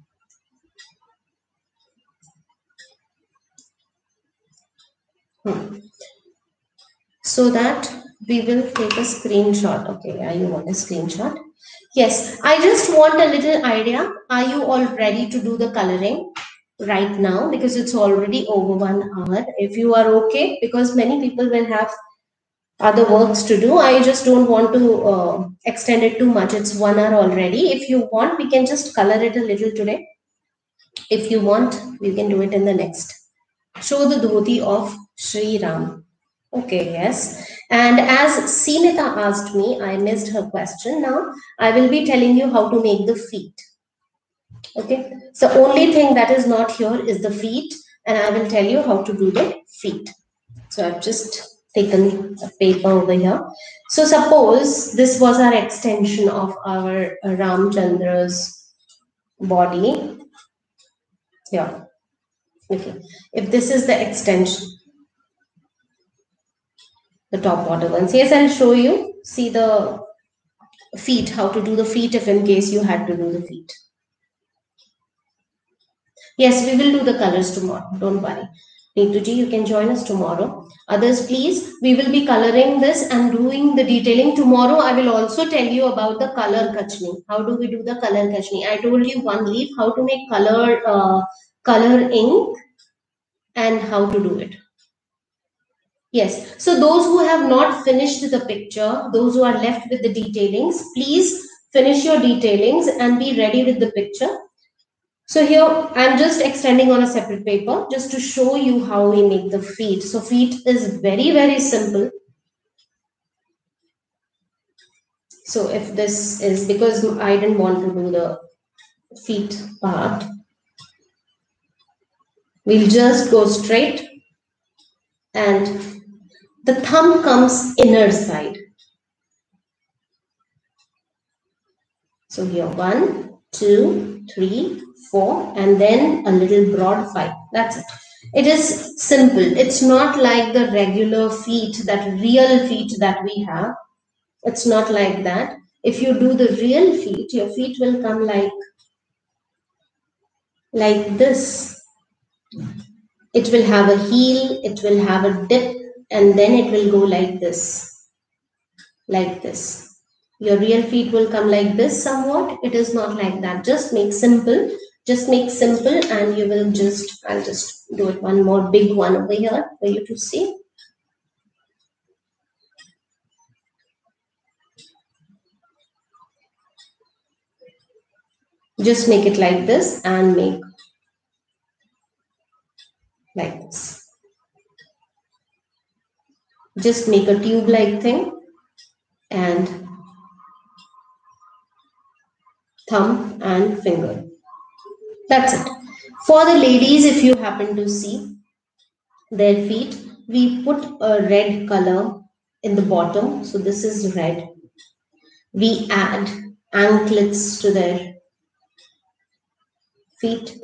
So that we will take a screenshot. Okay, you want a screenshot? Yes, I just want a little idea. Are you all ready to do the coloring right now? Because it's already over 1 hour. If you are okay, because many people will have other works to do. I just don't want to extend it too much. It's 1 hour already. If you want, we can just color it a little today. If you want, we can do it in the next. Show the dhoti of Sri Ram. Okay, yes. And as Seemita asked me, I missed her question. Now I will be telling you how to make the feet. Okay. So only thing that is not here is the feet, and I will tell you how to do the feet. So I've just taken a paper over here. So suppose this was our extension of our Ramchandra's body. Yeah. Okay. If this is the extension, the top water ones. Yes, I'll show you. See the feet, how to do the feet if in case you had to do the feet. Yes, we will do the colors tomorrow. Don't worry. Neetuji, you can join us tomorrow. Others, please, we will be coloring this and doing the detailing. Tomorrow, I will also tell you about the color kachni. How do we do the color kachni? I told you one leaf, how to make color ink and how to do it. Yes, so those who have not finished the picture, those who are left with the detailings, please finish your detailings and be ready with the picture. So here I'm just extending on a separate paper just to show you how we make the feet. So feet is very, very simple. So if this is, because I didn't want to do the feet part, we'll just go straight, and the thumb comes inner side. So here 1, 2, 3, 4, and then a little broad 5. That's it. It is simple. It's not like the regular feet, that real feet that we have. It's not like that. If you do the real feet, your feet will come like this. It will have a heel, it will have a dip, and then it will go like this. Like this. Your real feet will come like this somewhat. It is not like that. Just make simple. Just make simple, and you will just, I'll just do it one more big one over here for you to see. Just make it like this and make like this. Just make a tube like thing and thumb and finger. That's it. For the ladies, if you happen to see their feet, we put a red color in the bottom. So this is red. We add anklets to their feet.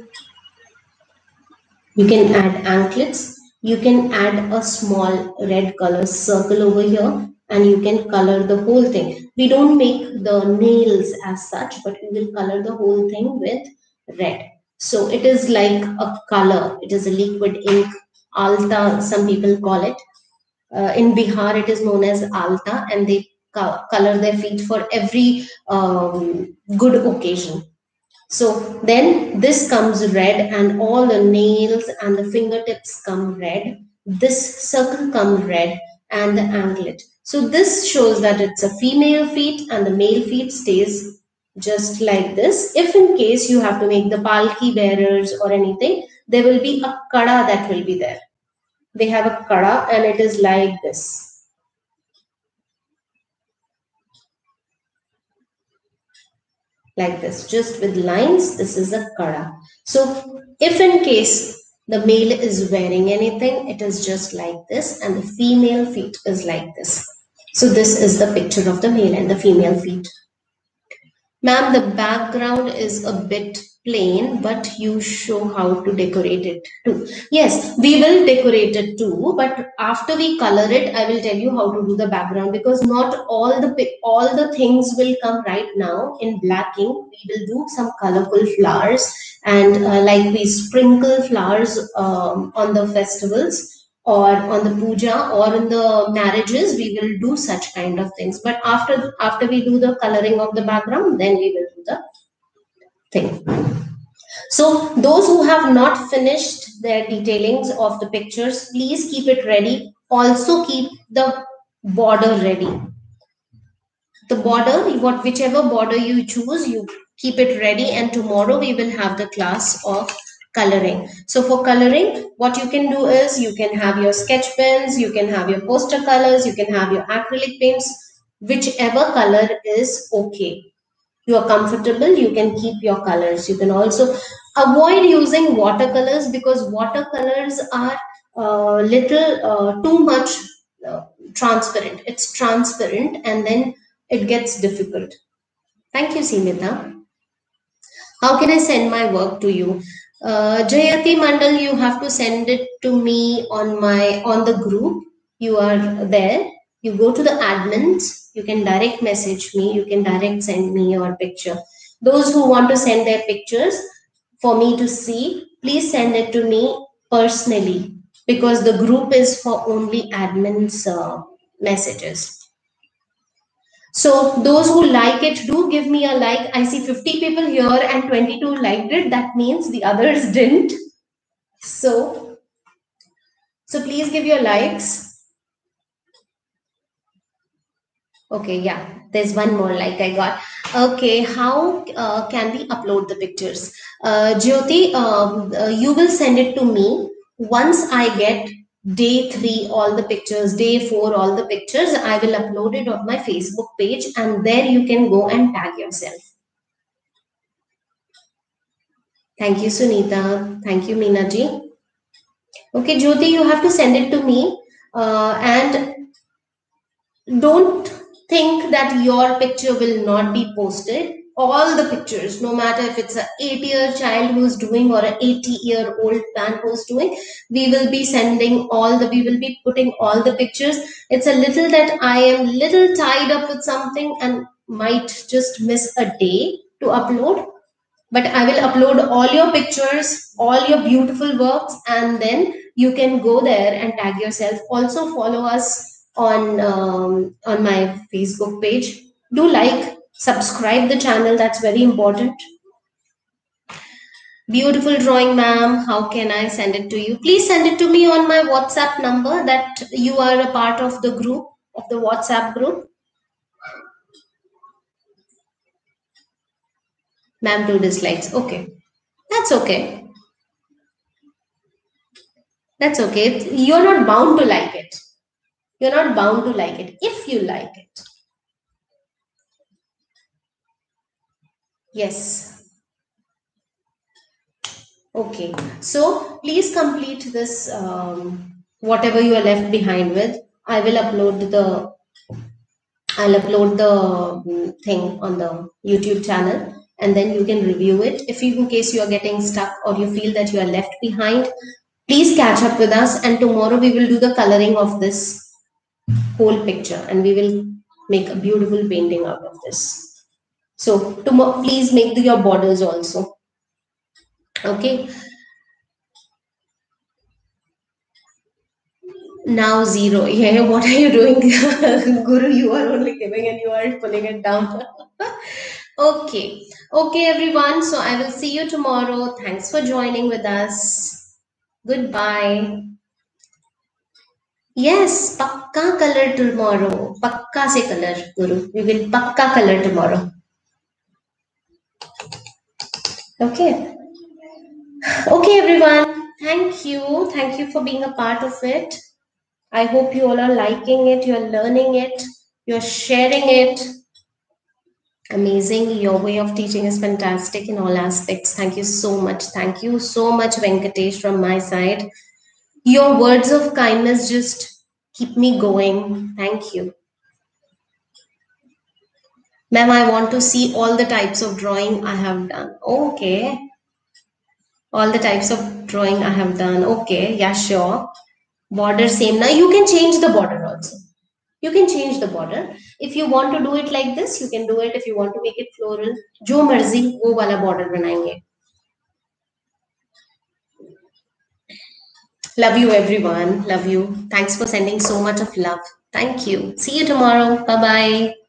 You can add anklets. You can add a small red color circle over here, and you can color the whole thing. We don't make the nails as such, but we will color the whole thing with red. So it is like a color. It is a liquid ink. Alta, some people call it. In Bihar, it is known as alta, and they color their feet for every good occasion. So then this comes red, and all the nails and the fingertips come red. This circle come red, and the anklet. So this shows that it's a female feet, and the male feet stays just like this. If in case you have to make the palki bearers or anything, there will be a kada that will be there. They have a kada, and it is like this. Like this, just with lines. This is a kada. So if in case the male is wearing anything, it is just like this, and the female feet is like this. So this is the picture of the male and the female feet. Ma'am, the background is a bit plain, but you show how to decorate it too. Yes, we will decorate it too, but after we color it, I will tell you how to do the background, because not all the things will come right now in black ink. We will do some colorful flowers, and like we sprinkle flowers on the festivals, or on the puja, or in the marriages. We will do such kind of things, but after we do the coloring of the background, then we will do the thing. So those who have not finished their detailings of the pictures, please keep it ready. Also keep the border ready. The border, whichever border you choose, you keep it ready, and tomorrow we will have the class of coloring. So for coloring, what you can do is you can have your sketch pens, you can have your poster colors, you can have your acrylic paints, whichever color is okay. You are comfortable, you can keep your colors. You can also avoid using watercolors, because watercolors are little too much transparent. It's transparent, and then it gets difficult. Thank you, Simita. How can I send my work to you? Jayati Mandal, you have to send it to me on the group. You are there. You go to the admins. You can direct message me. You can direct send me your picture. Those who want to send their pictures for me to see, please send it to me personally, because the group is for only admins messages. So those who like it, do give me a like. I see 50 people here and 22 liked it. That means the others didn't. So please give your likes. Okay, yeah, there's one more like I got. Okay, how can we upload the pictures? Jyoti, you will send it to me. Once I get day 3, all the pictures, day 4, all the pictures, I will upload it on my Facebook page, and there you can go and tag yourself. Thank you, Sunita. Thank you, Meena ji. Okay, Jyoti, you have to send it to me. And don't think that your picture will not be posted. All the pictures, no matter if it's an 8-year child who's doing or an 80-year-old man who's doing, we will be putting all the pictures. It's a little that I am little tied up with something and might just miss a day to upload. But I will upload all your pictures, all your beautiful works, and then you can go there and tag yourself. Also follow us on my Facebook page. Do like, subscribe the channel. That's very important. Beautiful drawing, ma'am. How can I send it to you? Please send it to me on my WhatsApp number that you are a part of the group, of the WhatsApp group. Ma'am, 2 dislikes. Okay. That's okay. That's okay. You're not bound to like it. You're not bound to like it if you like it. Yes. Okay. So please complete this whatever you are left behind with. I will upload the I'll upload the thing on the YouTube channel, and then you can review it. If you, in case you are getting stuck or you feel that you are left behind, please catch up with us, and tomorrow we will do the coloring of this whole picture and we will make a beautiful painting out of this. So tomorrow, please make your borders also. Okay. Now zero. Yeah, what are you doing? Guru, you are only giving and you are pulling it down. Okay. Okay, everyone. So I will see you tomorrow. Thanks for joining with us. Goodbye. Yes, pakka color tomorrow. Pakka se color, Guru. We will pakka color tomorrow. Okay. Okay, everyone. Thank you. Thank you for being a part of it. I hope you all are liking it, you're learning it, you're sharing it. Amazing. Your way of teaching is fantastic in all aspects. Thank you so much. Thank you so much, Venkatesh, from my side. Your words of kindness just keep me going. Thank you. Ma'am, I want to see all the types of drawing I have done. Okay. All the types of drawing I have done. Okay. Yeah, sure. Border same. Now you can change the border also. You can change the border. If you want to do it like this, you can do it. If you want to make it floral, जो मर्जी वो वाला border बनाएंगे. Love you, everyone. Love you. Thanks for sending so much of love. Thank you. See you tomorrow. Bye bye.